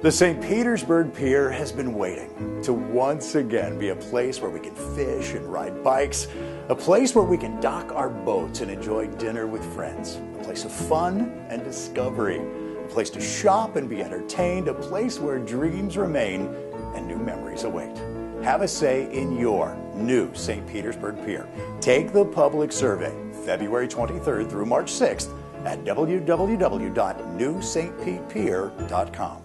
The St. Petersburg Pier has been waiting to once again be a place where we can fish and ride bikes, a place where we can dock our boats and enjoy dinner with friends, a place of fun and discovery, a place to shop and be entertained, a place where dreams remain and new memories await. Have a say in your new St. Petersburg Pier. Take the public survey February 23rd through March 6th at www.newstpetpier.com.